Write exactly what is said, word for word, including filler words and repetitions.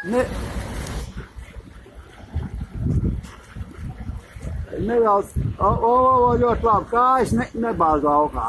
Ne, nedaudz, o, o, o, ļoti labi, kājas ne, nebāz laukā.